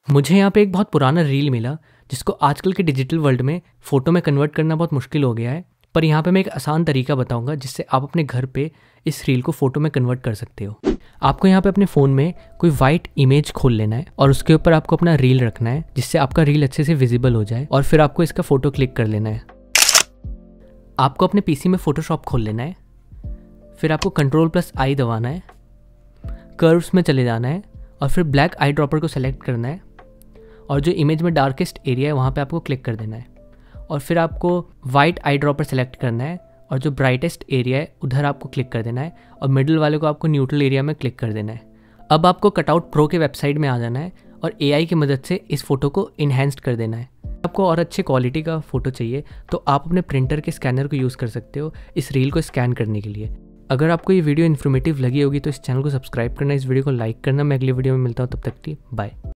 मुझे यहाँ पे एक बहुत पुराना रील मिला जिसको आजकल के डिजिटल वर्ल्ड में फ़ोटो में कन्वर्ट करना बहुत मुश्किल हो गया है। पर यहाँ पे मैं एक आसान तरीका बताऊँगा जिससे आप अपने घर पे इस रील को फ़ोटो में कन्वर्ट कर सकते हो। आपको यहाँ पे अपने फ़ोन में कोई वाइट इमेज खोल लेना है और उसके ऊपर आपको अपना रील रखना है जिससे आपका रील अच्छे से विजिबल हो जाए, और फिर आपको इसका फ़ोटो क्लिक कर लेना है। आपको अपने पीसी में फ़ोटोशॉप खोल लेना है, फिर आपको Ctrl+I दबाना है, कर्व्स में चले जाना है और फिर ब्लैक आई ड्रॉपर को सेलेक्ट करना है और जो इमेज में डार्केस्ट एरिया है वहाँ पे आपको क्लिक कर देना है, और फिर आपको वाइट आई ड्रॉपर सेलेक्ट करना है और जो ब्राइटेस्ट एरिया है उधर आपको क्लिक कर देना है और मिडिल वाले को आपको न्यूट्रल एरिया में क्लिक कर देना है। अब आपको कटआउट प्रो के वेबसाइट में आ जाना है और AI की मदद से इस फ़ोटो को इन्हेंस्ड कर देना है। आपको और अच्छे क्वालिटी का फ़ोटो चाहिए तो आप अपने प्रिंटर के स्कैनर को यूज़ कर सकते हो इस रील को स्कैन करने के लिए। अगर आपको ये वीडियो इन्फॉर्मेटिव लगी होगी तो इस चैनल को सब्सक्राइब करना, इस वीडियो को लाइक करना। मैं अगली वीडियो में मिलता हूँ, तब तक के लिए बाय।